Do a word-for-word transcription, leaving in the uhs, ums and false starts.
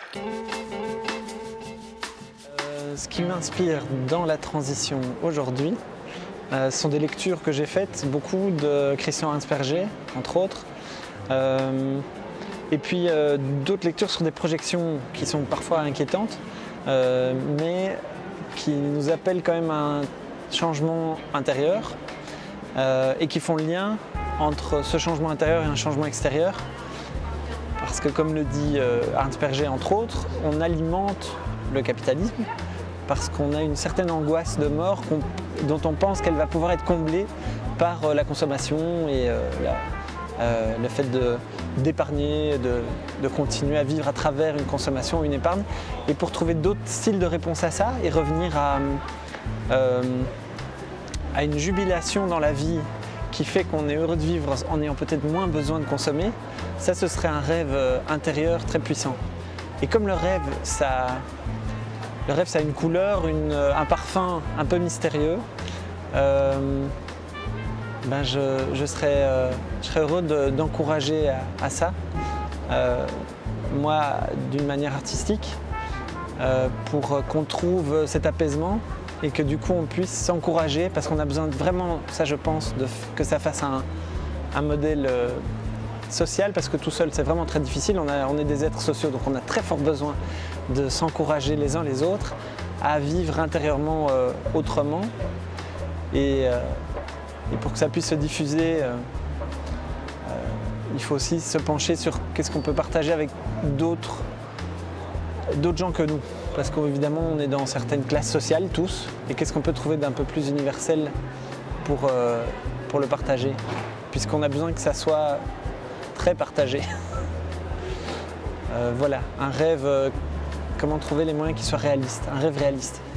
Euh, ce qui m'inspire dans la transition aujourd'hui, euh, sont des lectures que j'ai faites, beaucoup de Christian Heinz-Berger, entre autres. Euh, et puis euh, d'autres lectures sur des projections qui sont parfois inquiétantes, euh, mais qui nous appellent quand même à un changement intérieur euh, et qui font le lien entre ce changement intérieur et un changement extérieur. Parce que comme le dit euh, Heinz-Berger entre autres, on alimente le capitalisme parce qu'on a une certaine angoisse de mort dont on pense qu'elle va pouvoir être comblée par euh, la consommation et euh, la, euh, le fait d'épargner, de, de continuer à vivre à travers une consommation, une épargne. Et pour trouver d'autres styles de réponse à ça et revenir à, euh, à une jubilation dans la vie qui fait qu'on est heureux de vivre en ayant peut-être moins besoin de consommer, ça ce serait un rêve intérieur très puissant. Et comme le rêve, ça, le rêve, ça a une couleur, une, un parfum un peu mystérieux, euh, ben je, je, serais, euh, je serais heureux d'encourager à, à ça, euh, moi d'une manière artistique, euh, pour qu'on trouve cet apaisement et que du coup on puisse s'encourager parce qu'on a besoin de vraiment, ça je pense, de, que ça fasse un, un modèle euh, social parce que tout seul c'est vraiment très difficile, on, a, on est des êtres sociaux donc on a très fort besoin de s'encourager les uns les autres à vivre intérieurement euh, autrement et, euh, et pour que ça puisse se diffuser, euh, euh, il faut aussi se pencher sur qu'est-ce qu'on peut partager avec d'autres d'autres gens que nous. Parce qu'évidemment, on est dans certaines classes sociales, tous, et qu'est-ce qu'on peut trouver d'un peu plus universel pour, euh, pour le partager, puisqu'on a besoin que ça soit très partagé. euh, voilà, un rêve, euh, comment trouver les moyens qui soient réalistes, un rêve réaliste.